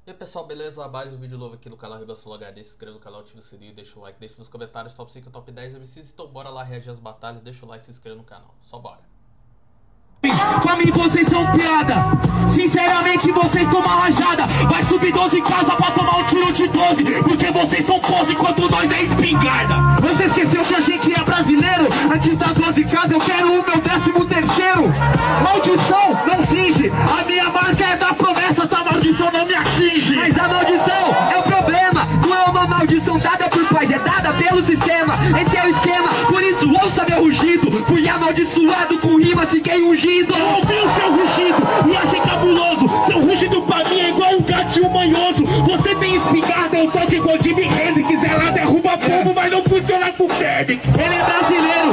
E aí pessoal, beleza? Mais um vídeo novo aqui no canal Ribação HD. Se inscreva no canal, ative o sininho, deixa o like, deixa nos comentários top 5 e top 10 MCs. Então bora lá reagir às batalhas, deixa o like e se inscreva no canal. Só bora! Pra mim vocês são piada, sinceramente vocês tomam rajada. Vai subir 12 em casa pra tomar um tiro de 12, porque vocês são pose enquanto nós é espingarda. Você esqueceu que a gente é brasileiro? Antes das 12 casas eu quero o meu 13º. Maldição, não finge, a minha marca é da promessa, essa maldição não me atinge. Mas a maldição é o problema, não é uma maldição dada por pais, é dada pelo sistema. Esse é o esquema, por isso ouça meu rugido. Fui amaldiçoado com rima, fiquei ungido. Ouvi o seu rugido e achei cabuloso. Seu rugido pra mim é igual um gatinho manhoso. Você tem espingarda, eu toco igual Jimi Hendrix. Ela derruba pombo, mas não funciona com Fênix. Ele é brasileiro.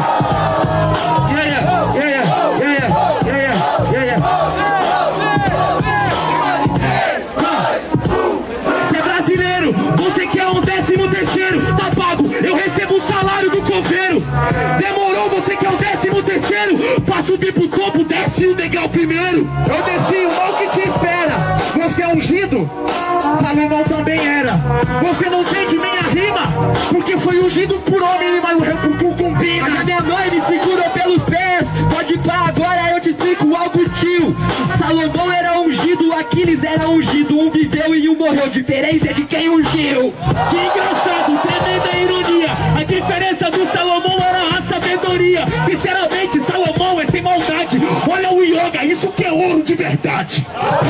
Você é brasileiro, você quer um 13º, tá pago, eu recebo o salário do coveiro. Demorou, você quer o 13º? Pra subir pro topo, desce o degrau primeiro. Eu desci, o mal que te espera. Você é ungido? Salomão também era. Você não entende minha rima, porque foi ungido por homem, mas o repucu combina. A minha mãe me segurou pelos pés. Pode pá, agora eu te explico algo, tio. Salomão era ungido, Aquiles era ungido. Um viveu e um morreu, diferença é de quem ungiu. Que engraçado, tremenda ironia. A diferença do Salomão era a sabedoria. Sinceramente, Salomão é sem maldade. Olha o yoga, isso que é ouro de verdade.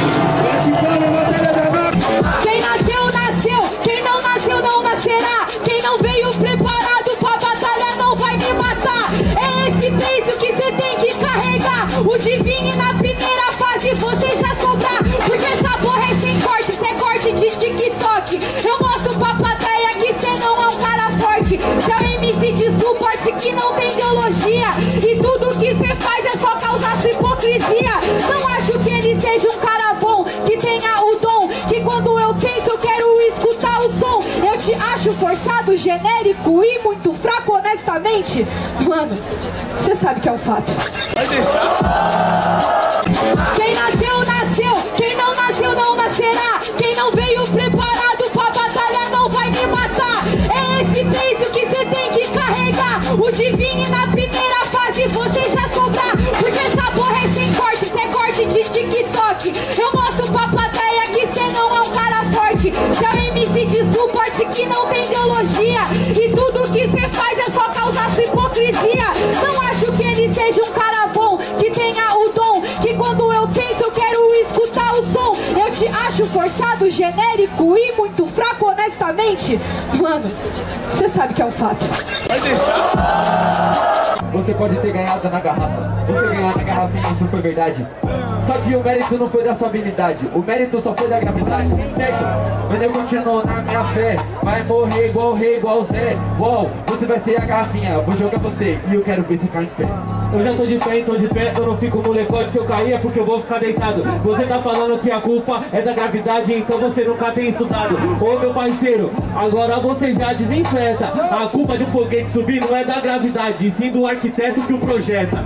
Quem nasceu, nasceu. Quem não nasceu, não nascerá. Quem não veio preparado pra batalha não vai me matar. É esse peso que você tem que carregar. O divino na primeira fase você já sobrar. Porque essa porra é sem corte, cê é corte de TikTok. Eu mostro pra plateia que cê não é um cara forte. Cê é um MC de suporte que não tem ideologia. E tudo que cê faz é só causar sua hipocrisia. Não acho que ele seja um cara bom, que tenha o dom, que quando eu penso eu quero escutar o som. Eu te acho forçado, genérico e muito fraco, honestamente. Mano, você sabe que é um fato. Vai deixar. Quem nasceu, nasceu. Quem não nasceu, não nascerá. Quem não veio preparado pra batalha não vai me matar. É esse peso que você tem que carregar. O divino na primeira fase você já sobrar. Porque essa porra é sem corte, cê é corte de TikTok. Eu mostro pra plateia que cê não é um cara forte. Cê é um MC de suporte que não tem ideologia. E tudo que cê faz é só causar sua hipocrisia. Não acho que ele seja um cara bom, que tenha o dom, que quando eu penso eu quero escutar o som. Eu te acho forçado, genérico e muito fraco, honestamente. Mano, você sabe que é um fato. Vai deixar. Você pode ter ganhado na garrafa. Você ganhou na garrafinha, isso foi verdade. Só que o mérito não foi da sua habilidade. O mérito só foi da gravidade, certo? Mas eu continuo na minha fé. Vai morrer igual o rei, igual o Zé. Uou, você vai ser a garrafinha. Vou jogar você e eu quero ver você cair em pé. Eu já tô de pé, então de pé. Eu não fico no lecote, se eu cair é porque eu vou ficar deitado. Você tá falando que a culpa é da gravidade, então você nunca tem estudado. Ô meu parceiro, agora você já desinfeta. A culpa de um foguete subir não é da gravidade, sim do arquiteto que o projeta.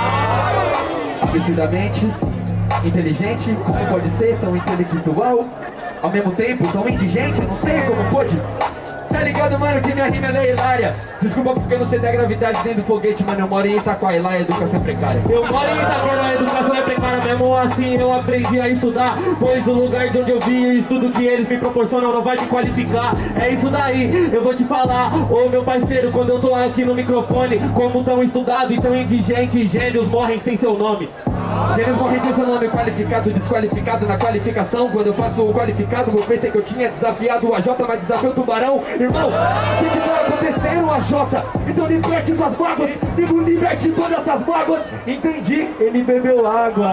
Absurdamente inteligente, como pode ser tão intelectual, ao mesmo tempo tão indigente, eu não sei como pode. Tá ligado, mano, que minha rima é hilária. Desculpa porque eu não sei da gravidade dentro do foguete, mano. Eu moro em Itaquá, lá a educação é precária. Eu moro em Itaquá, a educação é precária. Mesmo assim eu aprendi a estudar, pois o lugar de onde eu vim e o estudo que eles me proporcionam não vai me qualificar. É isso daí, eu vou te falar. Ô meu parceiro, quando eu tô aqui no microfone, como tão estudado e tão indigente, gênios morrem sem seu nome. Gênios morrem sem seu nome, qualificado, desqualificado na qualificação. Quando eu faço o qualificado, eu pensei que eu tinha desafiado o AJ, mas desafiou o tubarão. Irmão, o que tá acontecendo, AJ? Então liberte essas mágoas, liberte todas essas mágoas. Entendi, ele bebeu água.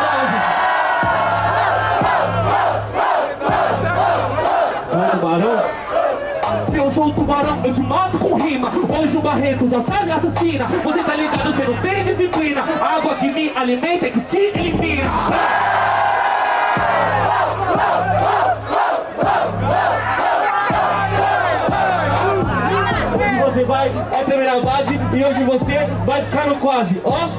Tubarão? Se eu sou o tubarão, eu te mato com rima. Hoje o Barreto já sabe assassina. Você tá ligado, você não tem disciplina. A água que me alimenta é que te elimina. Hoje você vai, é a primeira base. E hoje você vai ficar no quase, ó.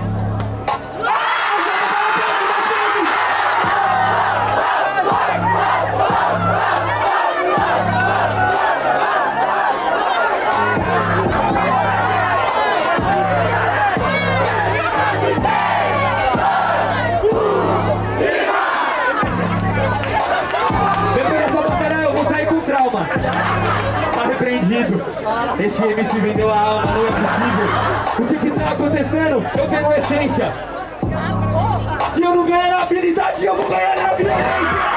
Depois dessa batalha eu vou sair com trauma. Tá repreendido. Esse MC vendeu a alma, não é possível. O que tá acontecendo? Eu tenho essência. Se eu não ganhar na habilidade, eu vou ganhar na violência.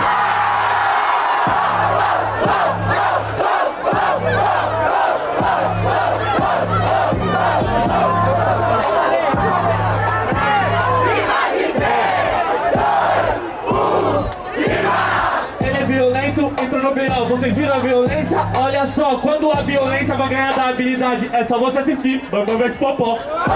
Ele é violento, entrou no final. Vocês viram a violência? Olha só, quando a violência vai ganhar da habilidade, é só você assistir. Vamos ver esse popó.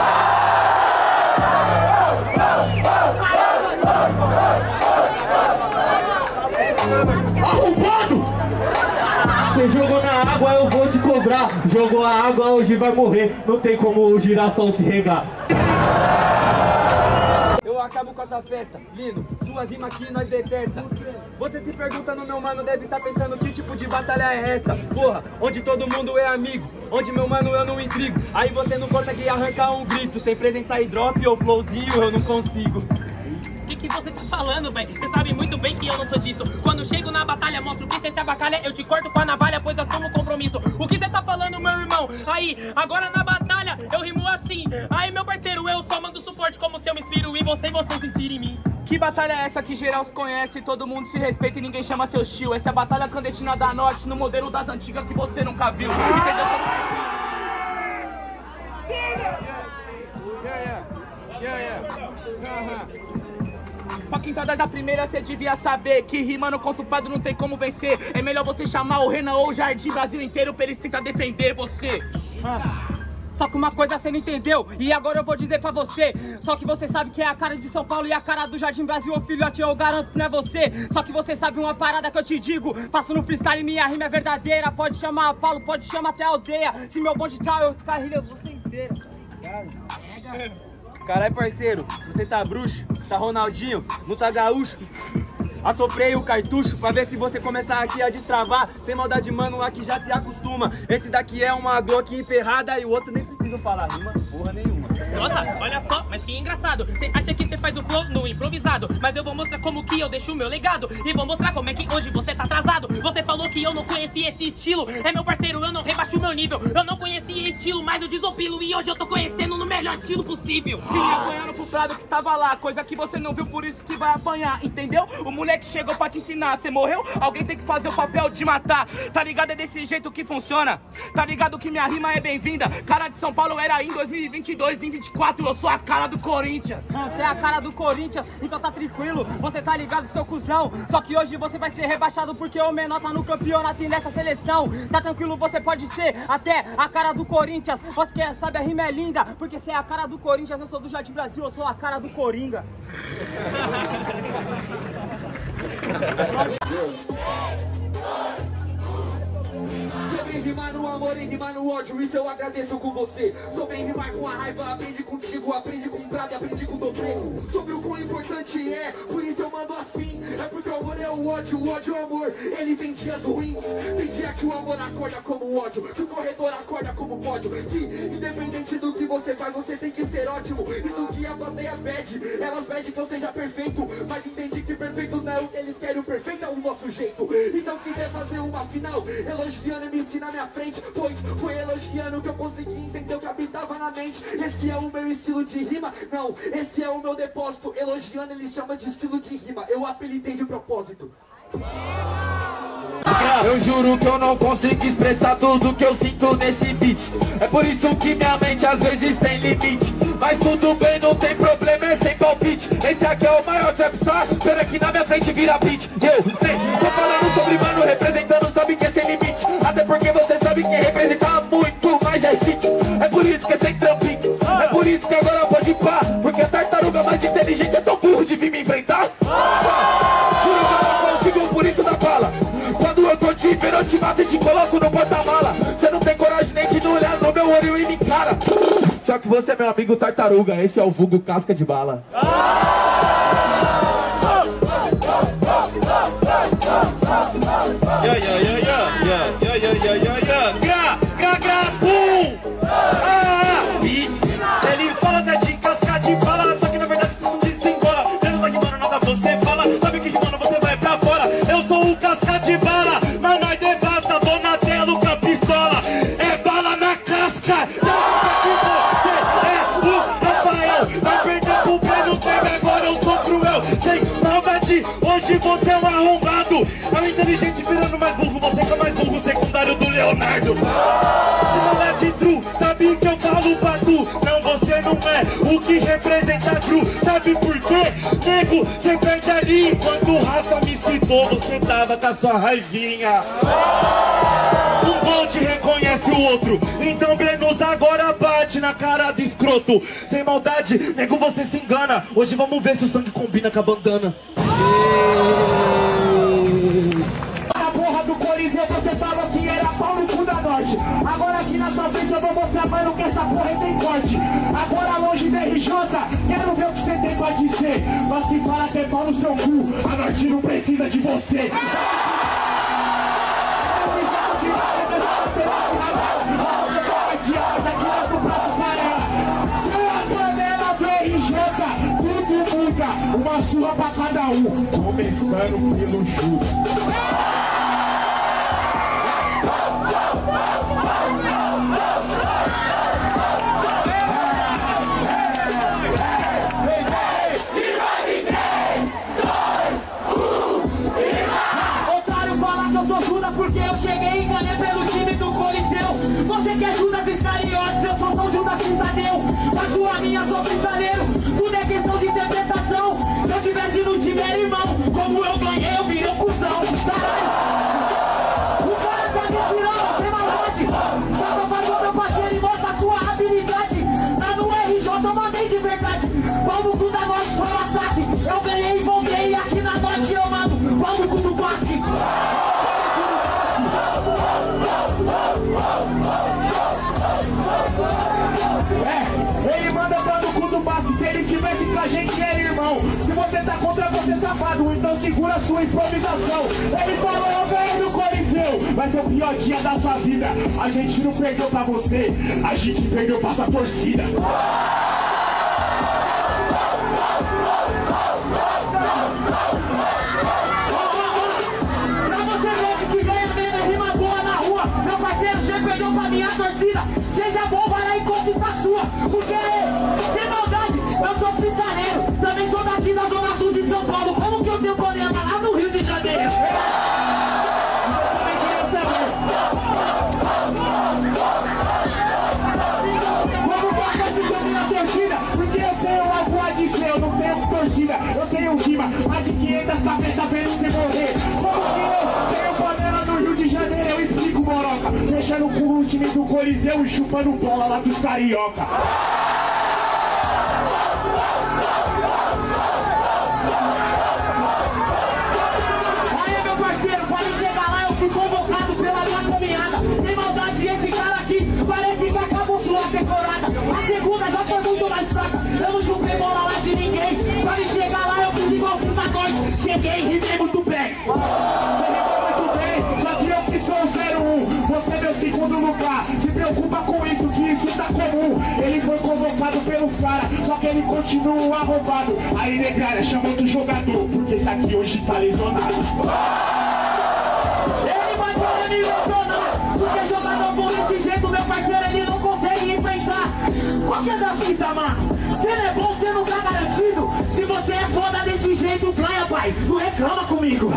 Arrombado! Você jogou na água, eu vou te cobrar. Jogou a água, hoje vai morrer. Não tem como o girassol se regar. Eu acabo com essa festa, Lino, suas rimas aqui nós detesta. Você se pergunta no meu mano, deve tá pensando que tipo de batalha é essa. Porra, onde todo mundo é amigo, onde meu mano eu não intrigo. Aí você não consegue arrancar um grito, sem presença e drop ou flowzinho eu não consigo. O que você tá falando, velho? Você sabe muito bem que eu não sou disso. Quando chego na batalha, mostro que você se abacalha, eu te corto com a navalha, pois assumo o compromisso. O que você tá falando, meu irmão? Aí, agora na batalha, eu rimo assim. Aí, meu parceiro, eu só mando suporte como se eu me inspiro em você e você se inspira em mim. Que batalha é essa que geral se conhece, todo mundo se respeita e ninguém chama seu tio? Essa é a batalha clandestina da Norte, no modelo das antigas que você nunca viu. Entendeu como Pra quintada da primeira cê devia saber que rimando contra o padre não tem como vencer. É melhor você chamar o Renan ou o Jardim Brasil inteiro pra eles tentar defender você. Só que uma coisa você não entendeu, e agora eu vou dizer pra você. Só que você sabe que é a cara de São Paulo e a cara do Jardim Brasil, ô filhote, eu garanto que não é você. Só que você sabe uma parada que eu te digo, faço no freestyle, minha rima é verdadeira. Pode chamar Paulo, pode chamar até a aldeia. Se meu bonde tchau, eu descarrilho você inteira. Caralho, parceiro, você tá bruxo, tá Ronaldinho, não tá gaúcho. Assoprei o cartucho pra ver se você começar aqui a destravar. Sem maldade, mano, aqui já se acostuma. Esse daqui é uma Glock emperrada e o outro nem precisa falar rima porra nenhuma. Nossa, olha só, mas que engraçado. Você acha que você faz o flow no improvisado, mas eu vou mostrar como que eu deixo o meu legado. E vou mostrar como é que hoje você tá atrasado. Você falou que eu não conhecia esse estilo. É, meu parceiro, eu não rebaixo o meu nível. Eu não conhecia esse estilo, mas eu desopilo. E hoje eu tô conhecendo no melhor estilo possível. Sim, apanhando pro prado que tava lá, coisa que você não viu, por isso que vai apanhar, entendeu? O moleque chegou pra te ensinar, você morreu? Alguém tem que fazer o papel de matar. Tá ligado? É desse jeito que funciona. Tá ligado que minha rima é bem-vinda. Cara de São Paulo era em 2022, em 24 eu sou a cara do Corinthians. Você é a cara do Corinthians, então tá tranquilo. Você tá ligado, seu cuzão. Só que hoje você vai ser rebaixado porque o menor tá no campeonato e nessa seleção. Tá tranquilo, você pode ser até a cara do Corinthians. Você que sabe, a rima é linda, porque você é a cara do Corinthians. Eu sou do Jardim Brasil, eu sou a cara do Coringa. Sobre rimar no amor e rimar no ódio, isso eu agradeço com você. Sobre rimar com a raiva, aprendi contigo, aprendi com prata e aprendi com dobrego. Sobre o quão importante é, por isso eu mando assim. É porque o amor é o ódio é o amor. Ele tem dias ruins, tem dia que o amor acorda como o ódio, que o corredor acorda como pódio. Que independente do que você faz, você tem que ser ótimo. Isso que a plateia pede, elas pedem que eu seja perfeito, mas entende que perfeito não é o que eles querem, o perfeito é o nosso jeito. Então quiser fazer uma final, elogiando MC na minha frente, pois foi elogiando que eu consegui entender o que habitava na mente. Esse é o meu estilo de rima, não, esse é o meu depósito. Elogiando ele chama de estilo de rima, eu apelidei de propósito. Eu juro que eu não consigo expressar tudo que eu sinto nesse beat. É por isso que minha mente às vezes tem limite. Mas tudo bem, não tem problema, é sem palpite. Esse aqui é o maior trapstar, pera que na minha frente vira beat. Eu tô falando sobre mano, representando, sabe que é sem limite. Até porque você sabe que representa muito mais já é city. É por isso que é sem trampinho, é por isso que agora pode ir pá. Porque a tartaruga mais inteligente é tão burro de vir me enfrentar. Juro que eu não consigo, por isso da bala. Quando eu tô te vendo, eu te mato e te coloco no porta-mala. Você não tem coragem nem de não olhar no meu olho e me encara. Só que você é meu amigo tartaruga, esse é o vulgo casca de bala. Ele fala até de casca de bala, só que na verdade isso não desembola. Menos vai rimando, nada você fala, sabe que rimando você vai pra fora. Donatello, casca de bala, mas nós devasta, Donatello com a pistola. É bala na casca, você é o Rafael. Vai perder pro Breno Temer, agora eu sou cruel. Sem maldade, hoje você é um arrombado. É o inteligente virando mais burro, você que é mais burro, secundário do Leonardo. Se não é de true, sabe que eu falo pra tu. Não, você não é o que representa true. Sabe por quê? Nego, você perde ali. Enquanto o Rafa me citou, você tava com a sua raivinha. Um Gold reconhece o outro. Então Brenos agora bate na cara do escroto. Sem maldade, nego, você se engana. Hoje vamos ver se o sangue combina com a bandana. Na porra do Coliseu você falou que era pau no cu da Norte. Agora aqui na sua frente eu vou mostrar, mano, que essa porra é sem corte. Agora longe da RJ, quero ver o que você tem pra dizer. Mas que fala que é pau no seu cu, a Norte não precisa de você. Uma surra pra cada um, começando pelo Judas. Otário falar que eu sou Judas porque eu cheguei e ganhei pelo time do Coliseu. Você quer Judas Iscariotes, eu sou São Judas Tadeu. A sua minha sou cristaleiro, tudo é questão de interpretação. Se eu tivesse no time era irmão, como eu ganhei eu virei um cuzão. Caralho, o cara tá me tirando, sem maldade. Só pra fazer o meu parceiro e mostra a sua habilidade. Lá no RJ eu mandei de verdade. Pau no cu da Norte foi o ataque. Eu ganhei e voltei e aqui na Norte eu mando pau no cu do Basque. Ele manda pau no cu do Basque. Se ele tivesse com a gente era irmão. Se você tá contra você safado, então segura a sua improvisação. Ele falou, eu ganhei no Coliseu, vai ser o pior dia da sua vida. A gente não perdeu pra você, a gente perdeu pra sua torcida. Pra você ver que ganha mesmo rima boa na rua, meu parceiro, você perdeu pra minha torcida. Seja bom, vai lá e conquista a sua. Porque, sem maldade, eu sou freestaleiro. Também sou daqui da Zona Sul de São Paulo. Como que eu tenho problema lá no Rio de Janeiro? Eu também queria saber. Como vai se minha torcida? Porque eu tenho algo a dizer, eu não tenho torcida. Eu tenho rima, mais de 500 cabeças vendo você morrer. Como que eu tenho panela no Rio de Janeiro? Eu explico, Moroca. Deixando por o time do Coliseu e chupando bola lá dos carioca. Aí, meu parceiro, pode chegar lá, eu fui convocado pela minha caminhada. Sem maldade, esse cara aqui parece que acabou sua decorada. A segunda já foi muito mais fraca, eu não chupei bola lá de ninguém. Pode chegar lá, eu fiz igual o Pagode. Cheguei e rimei muito bem. Você rimou muito bem, só que eu que sou o 01. Você é meu segundo lugar, se preocupa com isso, que isso tá comum. Ele foi convocado pelos caras, só que ele continua arrombado. Aí, negrada, chama outro jogador, porque esse aqui hoje tá lesionado. Ele vai para me lesionar, porque jogador bom desse jeito, meu parceiro, ele não consegue enfrentar. Qual que é da fita, mano? Você não é bom, você não tá garantido. Se você é foda desse jeito, ganha, pai. Não reclama comigo.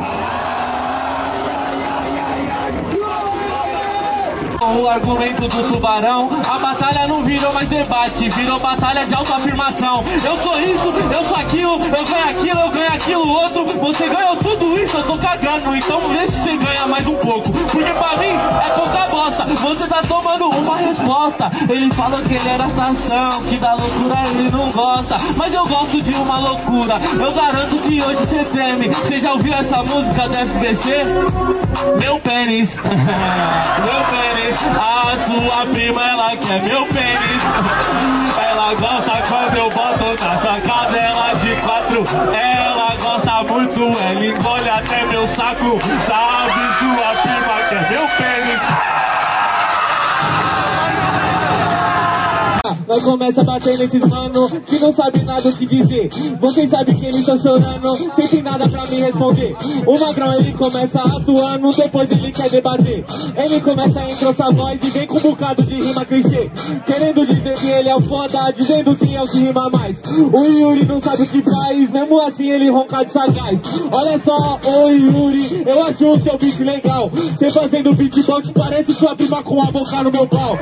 O argumento do tubarão, a batalha não virou mais debate, virou batalha de autoafirmação. Eu sou isso, eu sou aquilo, eu ganho aquilo outro. Você ganhou tudo isso, eu tô cagando, então vê se você ganha mais um pouco. Porque pra mim é pouca bosta, você tá tomando uma resposta. Ele falou que ele era estação, que da loucura ele não gosta. Mas eu gosto de uma loucura, eu garanto que hoje você treme. Você já ouviu essa música da FBC? Meu pênis, meu pênis. A sua prima, ela quer meu pênis. Ela gosta quando eu boto na sua cadela de 4. Ela gosta muito, ela engole até meu saco. Sabe, sua prima quer meu pênis. Aí começa a bater nesses mano que não sabe nada o que dizer. Vocês sabem que eles estão chorando, sem ter nada pra me responder. O Magrão ele começa atuando, depois ele quer debater. Ele começa a engrossar a voz e vem com um bocado de rima clichê, querendo dizer que ele é o foda, dizendo que é o que rima mais. O Yuri não sabe o que faz, mesmo assim ele ronca de sagaz. Olha só, ô Yuri, eu acho o seu beat legal. Você fazendo beatbox parece sua prima com a boca no meu pau.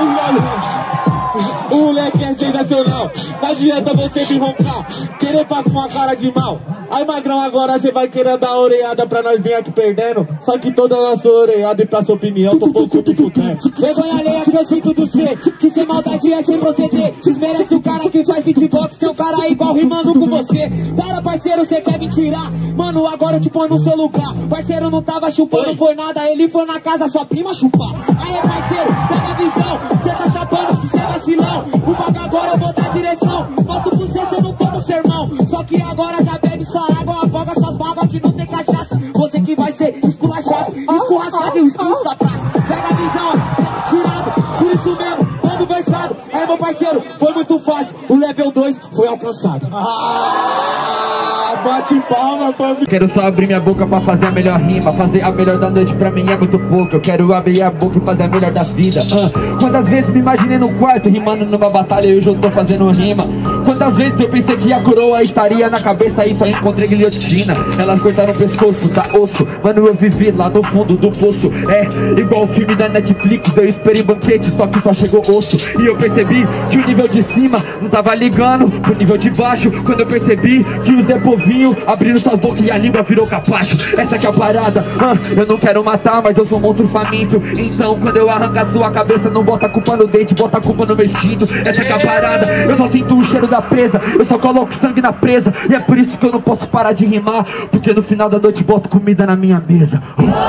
O moleque é sensacional, não adianta você me roncar, querer passar uma cara de mal. Aí Magrão, agora você vai querer dar orelhada pra nós vir aqui perdendo. Só que toda a sua orelhada e pra sua opinião tô pouco me fudendo. Vergonha alheia que eu sinto do ser, que sem maldade é sem proceder. Desmerece o cara que faz beatbox, tem um cara igual rimando com você. Para parceiro, você quer me tirar, mano, agora eu te ponho no seu lugar. Parceiro não tava chupando, foi nada, ele foi na casa sua prima chupar. Aí parceiro, pega a visão, cê tá chapando que cê é vacilão. O bagulho agora eu vou dar direção, mostro pra cê não toma o sermão. Só que agora já bebe sua água, afoga suas mágoas que não tem cachaça. Você que vai ser esculachado, escorraçado e o escuro da praça. Pega a visão, ó, tirado, por isso mesmo, todo versado. Aí meu parceiro, foi muito fácil, o level 2 foi alcançado. Bate palma, família. Quero só abrir minha boca pra fazer a melhor rima. Fazer a melhor da noite pra mim é muito pouco. Eu quero abrir a boca e fazer a melhor da vida. Quantas vezes me imaginei no quarto rimando numa batalha e hoje eu tô fazendo rima. Quantas vezes eu pensei que a coroa estaria na cabeça e só encontrei guilhotina. Elas cortaram o pescoço, tá osso. Mano, eu vivi lá no fundo do poço. É igual o filme da Netflix, eu esperei banquete, só que só chegou osso. E eu percebi que o nível de cima não tava ligando pro nível de baixo. Quando eu percebi que o Zé Povinho abrindo suas bocas e a língua virou capacho. Essa que é a parada, eu não quero matar, mas eu sou um monstro faminto. Então quando eu arranco a sua cabeça, não bota a culpa no dente, bota a culpa no meu instinto. Essa que é a parada, eu só sinto o cheiro da presa, eu só coloco sangue na presa. E é por isso que eu não posso parar de rimar, porque no final da noite boto comida na minha mesa.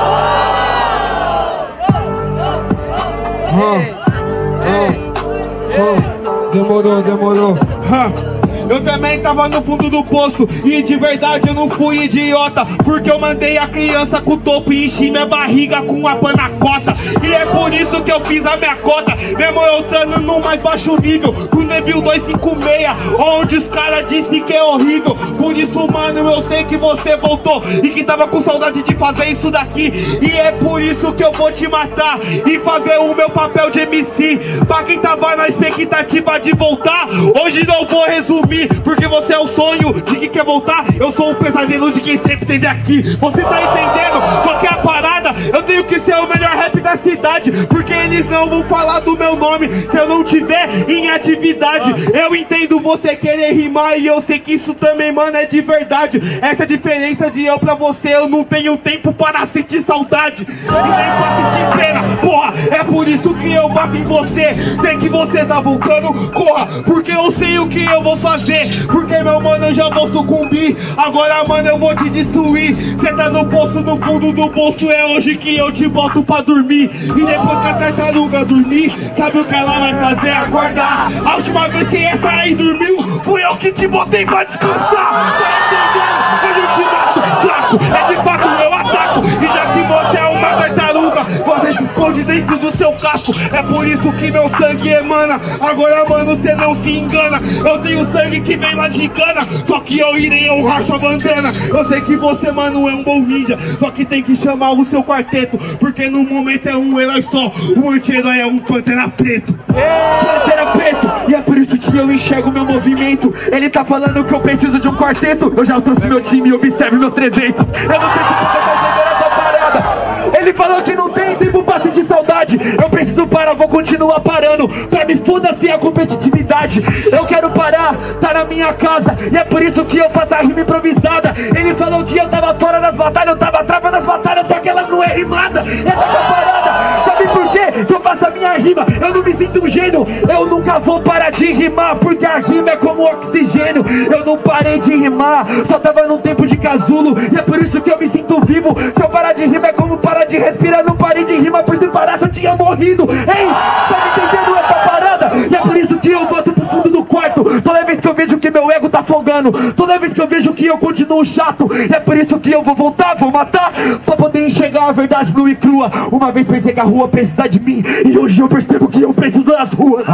Demorou. Eu também tava no fundo do poço e de verdade eu não fui idiota, porque eu mandei a criança com o topo e enchi minha barriga com a panacota. E é por isso que eu fiz a minha cota, mesmo eu estando no mais baixo nível, com o Neville 256, onde os caras disse que é horrível. Por isso, mano, eu sei que você voltou e que tava com saudade de fazer isso daqui. E é por isso que eu vou te matar e fazer o meu papel de MC. Pra quem tava na expectativa de voltar, hoje não vou resumir, porque você é o sonho de quem quer voltar, eu sou o pesadelo de quem sempre esteve aqui. Você tá entendendo? Só que a parada, eu tenho que ser o melhor rap da cidade, porque eles não vão falar do meu nome se eu não tiver em atividade. Eu entendo você querer rimar e eu sei que isso também, mano, é de verdade. Essa é a diferença de eu pra você, eu não tenho tempo para sentir saudade e nem pra sentir pena, porra. É por isso que eu bato em você, sei que você tá voltando, corra, porque eu sei o que eu vou fazer. Porque meu mano, eu já vou sucumbir. Agora, mano, eu vou te destruir. Cê tá no poço, no fundo do bolso. É hoje que eu te boto pra dormir. E depois que a tartaruga dormir, sabe o que ela vai fazer? Acordar. A última vez que essa aí dormiu, fui eu que te botei pra descansar. Tá entendendo? Eu te mato, fraco. É de fato, eu ataco. E já que você é uma tartaruga, você se esconde dentro do seu casco. É por isso que meu sangue emana. Agora, mano, cê não se engana. Eu tenho sangue que vem lá de Gana, só que eu irei honrar sua bandana. Eu sei que você, mano, é um bom ninja, só que tem que chamar o seu quarteto, porque no momento é um herói só. O anti-herói é um Pantera Preto. Pantera Preto. E é por isso que eu enxergo meu movimento. Ele tá falando que eu preciso de um quarteto. Eu já trouxe meu time e observe meus 300. Eu não sei se você tá entendendo essa parada. Ele falou que não tem tempo pra sentir saudade. Eu preciso parar, vou continuar parando. Pra me foda-se a competitividade. Eu quero parar, tá na minha casa. E é por isso que eu faço a rima improvisada. Ele falou que eu tava fora das batalhas, eu tava travando as batalhas, só que elas não é rimada. Essa que é a parada. Sabe por quê que eu faço a minha rima? Eu não me sinto um gênio. Eu nunca vou parar de rimar, porque a rima é como oxigênio. Eu não parei de rimar, só tava num tempo de casulo. E é por isso que eu me sinto vivo. Se eu parar de rimar é como parar de respirar. Não parei de rimar, por se parasse eu tinha morrido. Ei, tá me entendendo essa parada? E é por isso que eu volto pro fundo do quarto. Toda vez que eu vejo que meu ego tá afogando. Toda vez que eu vejo que eu continuo chato, é por isso que eu vou voltar, vou matar, pra poder enxergar a verdade nua e crua. Uma vez pensei que a rua precisa de mim, e hoje eu percebo que eu preciso das ruas.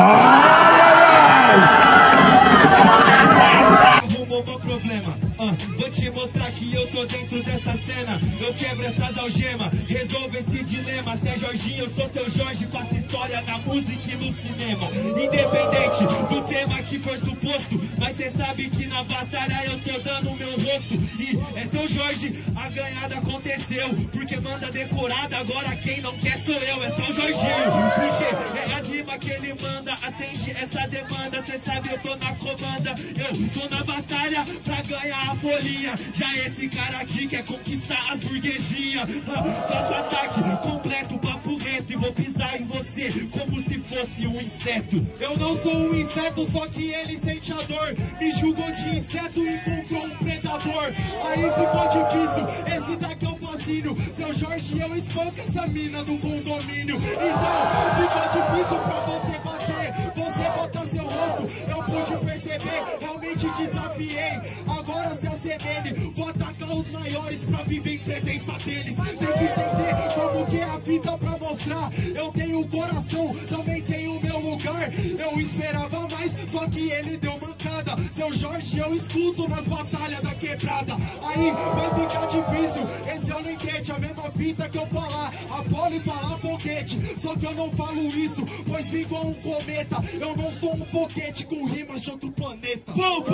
Arrumou meu problema, vou te mostrar que eu tô dentro dessa cena. Eu quebro essas algemas, resolvo esse dilema. Se é Jorginho, eu sou seu Jorge, faço história na música e no cinema. Independente do tema que for suposto, mas cê sabe que na batalha eu tô dando meu rosto. E é seu Jorge, a ganhada aconteceu, porque manda decorada, agora quem não quer sou eu, é seu Jorginho. Porque é as rimas que ele manda, atende essa demanda. Cê sabe, eu tô na comanda, eu tô na batalha pra ganhar a folhinha. Já esse cara aqui quer conquistar as burguesias. Faço ataque completo, papo reto, e vou pisar em você como se fosse um inseto. Eu não sou um inseto, só que ele sente a dor. Me julgou de inseto e encontrou um predador. Aí ficou difícil, esse daqui é o fascínio. Seu Jorge, eu espanco essa mina do condomínio. Então ficou difícil pra você bater, você botar seu rosto, eu pude perceber, realmente desafiei. Agora se assemelhe, vou atacar os maiores pra viver em presença deles. Tem que entender como que é a vida pra mostrar. Eu tenho coração, também tenho meu lugar. Eu esperava mais, só que ele deu mancada. Seu Jorge eu escuto nas batalhas da quebrada. Aí vai ficar difícil, esse eu não entende. A mesma fita que eu falar, a pole falar foguete. Só que eu não falo isso, pois vim igual um cometa. Eu não sou um foguete com rimas de outro planeta.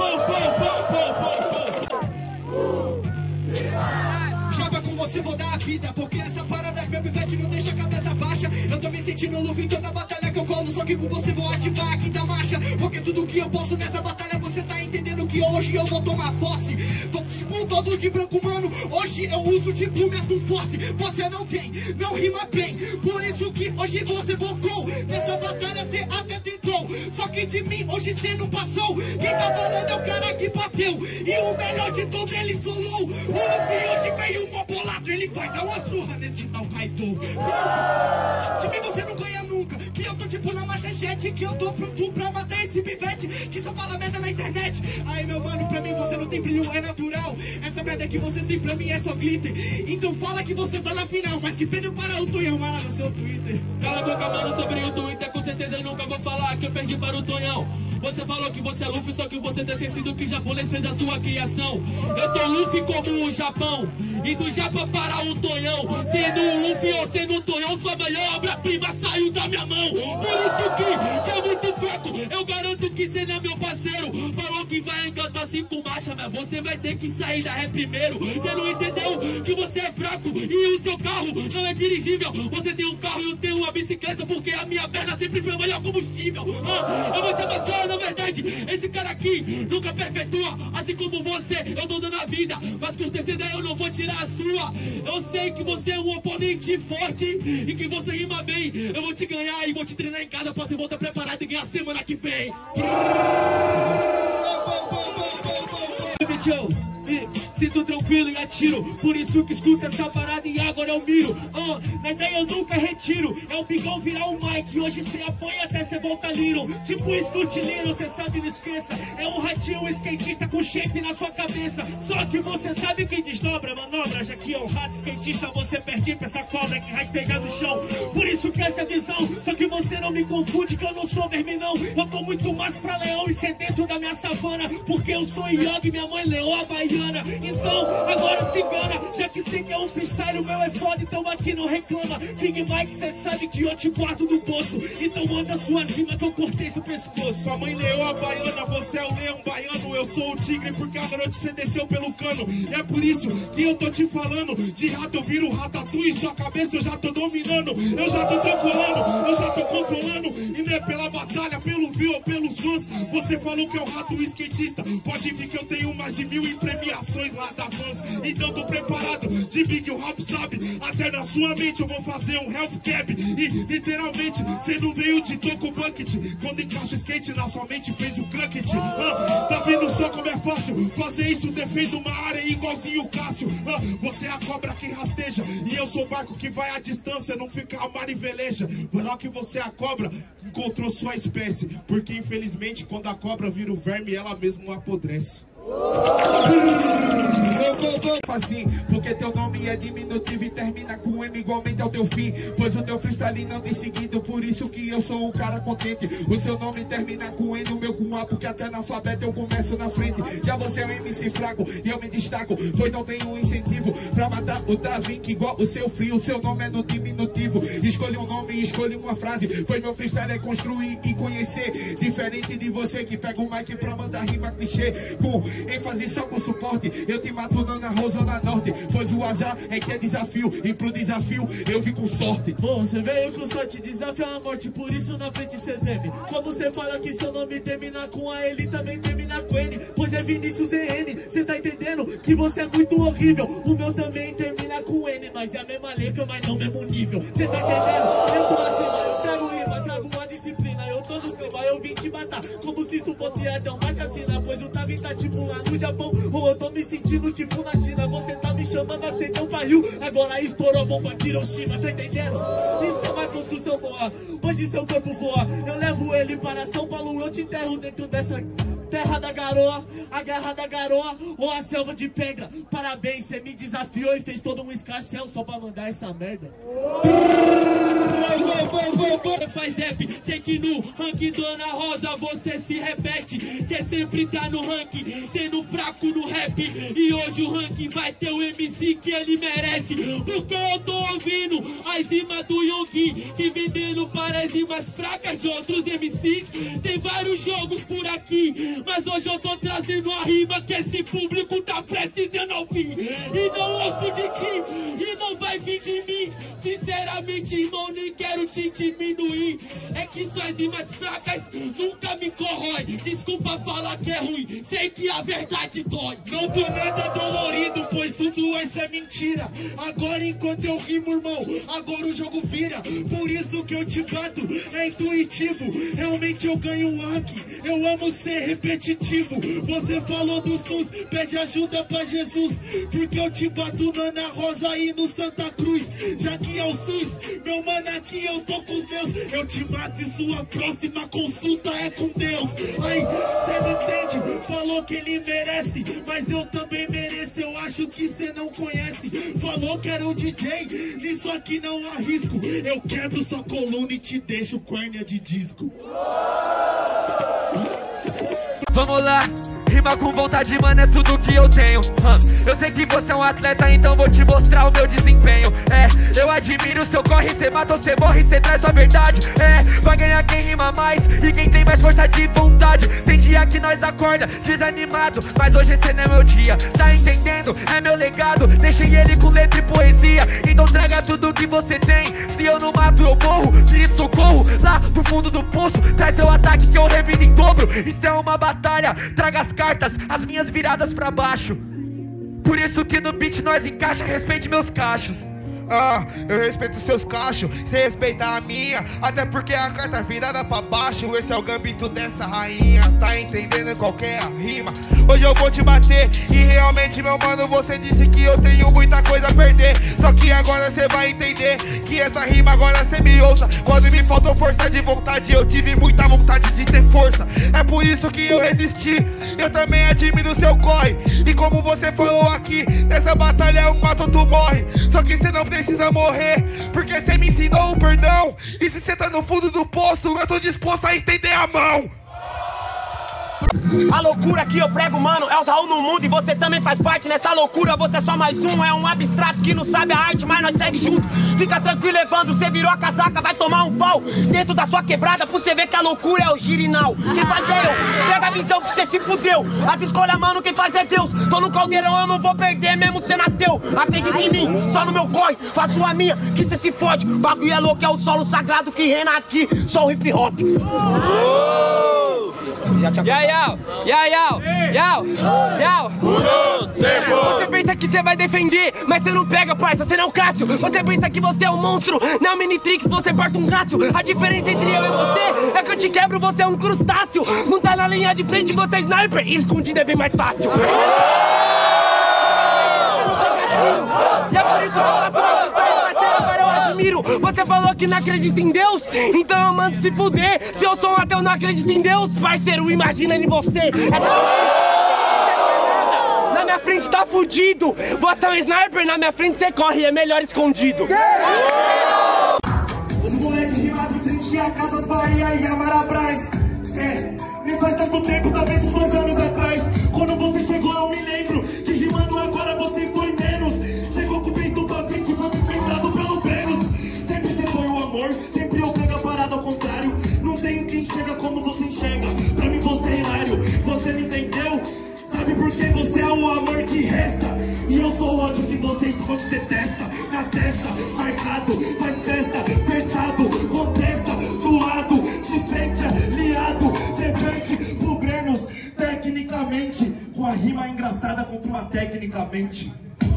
Joga com você, vou dar a vida, porque essa parada é meu pivete, não deixa a cabeça baixa. Eu tô me sentindo Luffy, toda batalha que eu colo, só que com você vou ativar a quinta marcha. Porque tudo que eu posso nessa batalha, você tá entendendo que hoje eu vou tomar posse. Tô tipo todo de branco, mano, hoje eu uso tipo Metum Force. Você não tem, não rima bem, por isso que hoje você bocou. Nessa batalha cê até tentou, só que de mim hoje cê não passou. Quem tá falando é o cara que bateu, e o melhor de todo ele solou. O Luffy hoje veio mó bolado, ele vai dar uma surra nesse tal Kaido. De mim você não ganha nunca, que eu tô tipo na manchete, que eu tô pronto pra matar esse pivete que só fala merda na internet. Aí meu mano, pra mim você não tem brilho, é natural. Essa merda que você tem pra mim é só glitter. Então fala que você tá na final, mas que pena para o Tonhão lá no seu Twitter. Cala a boca, mano, sobre o Twitter, com certeza eu nunca vou falar que eu perdi para o Tonhão. Você falou que você é Luffy, só que você tem esquecido que japonês fez a sua criação. Eu tô Luffy como o Japão, e do Japa para o Tonhão. Sendo o Luffy ou sendo o Tonhão, sua melhor obra-prima saiu da minha mão. Por isso que é muito fraco, eu garanto que cê não é meu parceiro. Falou que vai engatar 5 marchas, mas você vai ter que sair da ré primeiro. Cê não entendeu que você é fraco e o seu carro não é dirigível. Você tem um carro e eu tenho uma bicicleta, porque a minha perna sempre foi o melhor combustível. Eu vou te amassar, na verdade, esse cara aqui nunca perpetua. Assim como você, eu tô dando a vida, mas com certeza eu não vou tirar a sua. Eu sei que você é um oponente forte e que você rima bem. Eu vou te ganhar e vou te treinar em casa pra você voltar preparado e ganhar semana que vem. Sinto tranquilo e atiro, por isso que escuto essa parada e agora eu miro. Na ideia eu nunca retiro, é o bigão virar o Mike. Hoje cê apanha até cê volta Little, tipo Scoot Little, cê sabe, não esqueça. É um ratinho skatista com shape na sua cabeça. Só que você sabe quem desdobra manobra, já que é um rato skatista, você perde pra essa cobra que rasteja no chão. Por isso que essa é a visão, só que você não me confunde que eu não sou verminão. Eu tô muito mais pra leão e ser dentro da minha savana, porque eu sou Yogi, minha mãe leoa baiana. Então agora se engana, já que sei que é um freestyle, o meu é foda, então aqui não reclama. King Mike, cê sabe que eu te guardo no bolso, então manda sua rima que eu cortei seu pescoço. Sua mãe leoa baiana, você é o leão baiano, eu sou o tigre porque a noite cê desceu pelo cano. E é por isso que eu tô te falando, de rato eu viro ratatouille, sua cabeça eu já tô dominando. Eu já tô tranquilando, eu já tô controlando, e não é pela batalha, pelo view ou pelos fãs. Você falou que é o rato skatista, pode vir que eu tenho mais de 1000 em premiações lá porrada fãs. Então tô preparado, de Big Hop sabe. Até na sua mente eu vou fazer um health cab. E literalmente, cê não veio de toco bucket. Quando encaixa o skate na sua mente fez o cracket. Tá vendo só como é fácil fazer isso, defendo uma área igualzinho o Cássio. Você é a cobra que rasteja e eu sou o barco que vai à distância, não fica a mar e veleja. Lá que você é a cobra, encontrou sua espécie. Porque infelizmente quando a cobra vira o verme, ela mesmo apodrece. Assim, porque teu nome é diminutivo e termina com M igualmente ao teu fim. Pois o teu freestyle não tem seguido, por isso que eu sou um cara contente. O seu nome termina com N, o meu com A, porque até analfabeto eu começo na frente. Já você é um MC fraco e eu me destaco, pois não tenho incentivo pra matar o Da Vinci igual o seu frio. O seu nome é no diminutivo, escolha um nome e escolha uma frase, pois meu freestyle é construir e conhecer. Diferente de você que pega o mic pra mandar rima clichê com ênfase só com suporte. Eu te mato na Rosa na Norte, pois o azar é que é desafio, e pro desafio eu vim com sorte. Você veio com sorte, desafio a morte, por isso na frente cê treme. Como cê fala que seu nome termina com A, ele também termina com N, pois é Vinícius EN. Cê tá entendendo que você é muito horrível. O meu também termina com N, nós é a mesma letra, mas não mesmo nível. Cê tá entendendo? Eu tô acima, eu trago rima, trago a disciplina. Eu tô no clima, eu vim te matar, como se isso fosse até uma chacina. Pois o Tavi tá tipo lá no Japão, ou eu tô me sentindo tipo na China. Você tá me chamando, acendeu, pariu, agora estourou a bomba de Hiroshima, tá entendendo? Isso é uma construção boa, hoje seu corpo voa. Eu levo ele para São Paulo, eu te enterro dentro dessa terra da garoa, a guerra da garoa ou a selva de pedra. Parabéns, cê me desafiou e fez todo um escarcel só pra mandar essa merda. Faz rap, sei que no ranking Dona Rosa você se repete. Cê sempre tá no ranking, sendo fraco no rap. E hoje o ranking vai ter o MC que ele merece. Porque eu tô ouvindo as rimas do Yonggi, que vendendo para as rimas fracas de outros MCs. Tem vários jogos por aqui, mas hoje eu tô trazendo a rima que esse público tá precisando ouvir. E não ouço de ti, e não vai vir de mim. Sinceramente, irmão, nem quero te diminuir. É que suas rimas fracas nunca me corrói. Desculpa falar que é ruim, sei que a verdade dói. Não tô nada dolorido, pois tudo isso é mentira. Agora enquanto eu rimo, irmão, agora o jogo vira. Por isso que eu te bato, é intuitivo. Realmente eu ganho um ranking, eu amo ser repetitivo. Você falou do SUS, pede ajuda pra Jesus, porque eu te bato na Ana Rosa e no Santa Cruz. Já que é o SUS, meu mano, aqui eu tô com Deus. Eu te mato e sua próxima consulta é com Deus. Aí, cê não entende, falou que ele merece, mas eu também mereço, eu acho que cê não conhece. Falou que era o DJ, nisso aqui não arrisco. Eu quebro sua coluna e te deixo córnea de disco. Vamos lá, rima com vontade, mano, é tudo que eu tenho. Eu sei que você é um atleta, então vou te mostrar o meu desempenho. Eu admiro seu corre, cê mata ou cê morre, cê traz sua verdade. Vai ganhar quem rima mais e quem tem mais força de vontade. Tem dia que nós acorda desanimado, mas hoje esse não é meu dia. Tá entendendo? É meu legado, deixei ele com letra e poesia. Então traga tudo que você tem, se eu não mato eu morro. Pedi socorro lá do fundo do poço, traz seu ataque que eu revido em dobro. Isso é uma batalha, traga as cartas, as minhas viradas pra baixo. Por isso que no beat nós encaixa, respeite meus cachos. Eu respeito seus cachos, cê respeita a minha, até porque a carta virada pra baixo. Esse é o gambito dessa rainha, tá entendendo qual que é a rima? Hoje eu vou te bater, e realmente, meu mano, você disse que eu tenho muita coisa a perder. Só que agora cê vai entender que essa rima agora cê me ouça. Quando me faltou força de vontade, eu tive muita vontade de ter força. É por isso que eu resisti, eu também admiro seu corre. E como você falou aqui, nessa batalha é um mato ou tu morre. Só que cê não precisa morrer, porque cê me ensinou o perdão. E se cê tá no fundo do poço, eu tô disposto a estender a mão. A loucura que eu prego, mano, é o Raul no mundo e você também faz parte nessa loucura. Você é só mais um, é um abstrato que não sabe a arte, mas nós segue junto. Fica tranquilo levando, você virou a casaca, vai tomar um pau dentro da sua quebrada, pra você ver que a loucura é o girinal. Quem faz é eu, pega a visão que você se fudeu. As escolhas, mano, quem faz é Deus. Tô no caldeirão, eu não vou perder mesmo sendo ateu. Acredita em mim, só no meu corre, faço a minha, que cê se fode. Bagulho é louco, é o solo sagrado que reina aqui, só o hip hop. já te Yau! Você pensa que você vai defender, mas você não pega, parça, você não é o Cássio. Você pensa que você é um monstro, não é o Minitrix, você porta um rácio. A diferença entre eu e você é que eu te quebro, você é um crustáceo. Não tá na linha de frente, você é sniper, escondido é bem mais fácil. E é por isso que eu faço uma parceiro, agora eu admiro. Você falou que não acredita em Deus, então eu mando se fuder. Se eu sou um ateu, não acredito em Deus, parceiro, imagina em você. Na minha frente tá fudido. Você é um sniper, na minha frente você corre, é melhor escondido. Os moleques rimados em frente a Casas Bahia e a Marabras. Nem faz tanto tempo, talvez uns 2 anos atrás. Quando você chegou eu me lembro que rimando agora você foi menos. Chegou com o peito pra frente e foi despeitado pelo Brenos. Sempre você foi o amor, sempre eu pego a parada ao contrário. Não tenho quem enxerga como você enxerga, pra mim você é hilário. Você não entendeu? Sabe por que você é o amor que resta? E eu sou o ódio que você esconde, detesta. Na testa, marcado, faz festa, versado, contesta, do lado, de frente, aliado. Você perde pro Brenos, tecnicamente, com a rima engraçada contra uma tecnicamente.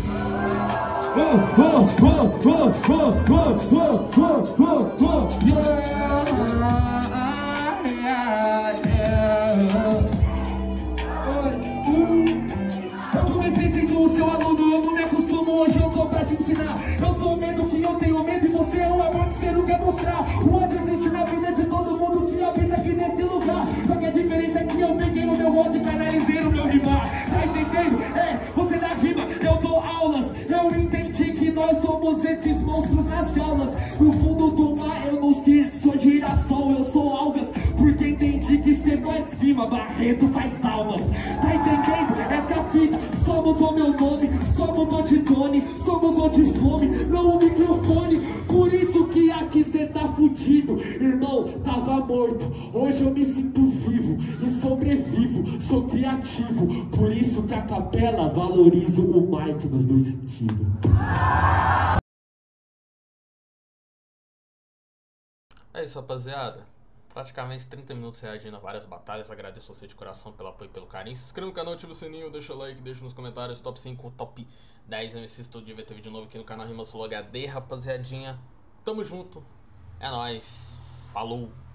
Eu comecei sendo o seu aluno, eu não me acostumo, hoje eu tô pra te ensinar. Eu sou o medo que eu tenho medo e você é o amor que você não quer mostrar. O ódio existe na vida de todo mundo que habita aqui nesse lugar. Só que a diferença é que eu peguei o meu ódio e canalizei no meu rimar. Tá entendendo? Você dá rima, eu dou aulas. Eu entendi que nós somos esses monstros nas jaulas. No fundo do mar eu não sou girassol, eu sou algas. Porque entendi que cê faz rima, Barreto faz almas. Tá entendendo? Essa é a fita. Só mudou meu nome, só mudou de tone, só mudou de fome, não o microfone. Por isso que aqui cê tá fudido. Irmão, tava morto, hoje eu me sinto vivo e sobrevivo, sou criativo. Por isso que a capela valoriza o mic nos 2 sentidos. É isso, rapaziada. Praticamente 30 minutos reagindo a várias batalhas. Agradeço você de coração pelo apoio e pelo carinho. Se inscreva no canal, ativa o sininho, deixa o like, deixa nos comentários top 5, top 10 MCs. Todo dia vai ter vídeo novo aqui no canal Rima Sul HD, rapaziadinha. Tamo junto. É nóis. Falou.